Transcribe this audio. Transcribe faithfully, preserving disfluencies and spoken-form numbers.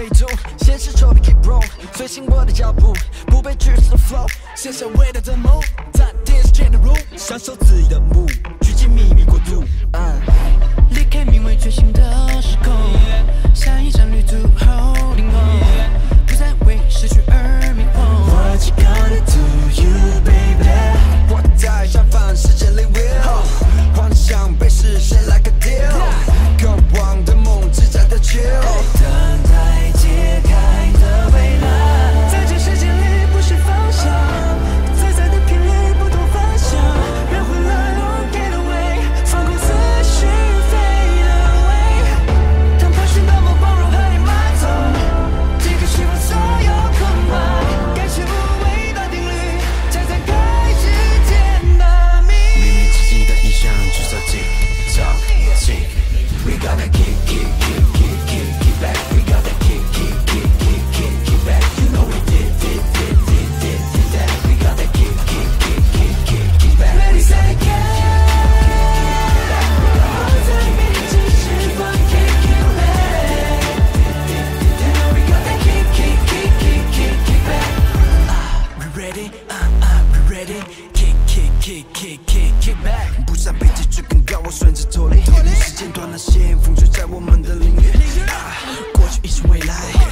维度，现实抽离 keep roll， 随性我的脚步，不被拘束的 flow， 写下伟大的梦，在电视间的 room， 享受自己的目，拘谨秘密国度。嗯，离开名为觉醒的时空，下一站旅途后灵魂，不再为失去而迷惑。What you gonna do, you baby？ 我在绽放世界里 will， 幻想被实现 like a deal， 渴望的梦只在的 chill， 等待揭开的未来。在这世界里不是方向，自在的频率不同凡响，人回来 don't get away， 放空思绪 fade away， 当探寻到梦光荣和你埋葬，即刻释放所有空白，感谢无谓的定律，站在开之间的谜。秘密自己的意象，制造 tick tock tick。We gotta kick, kick, kick, kick, kick, kick back. We gotta kick, kick, kick, kick, kick, kick back. You know we did, did, did, did, did, did that. We gotta kick, kick, kick, kick, kick, kick back. Ready, set, again. 我在秘密之释放 kick, kick back. You know we gotta kick, kick, kick, kick, kick, kick back. Ah, we ready? Ah, ah, we ready? Kick, kick, kick, kick, kick, kick back. 不想被记住更高，我顺着脱离。时间断了线，风吹在我们的领域。过去已是未来。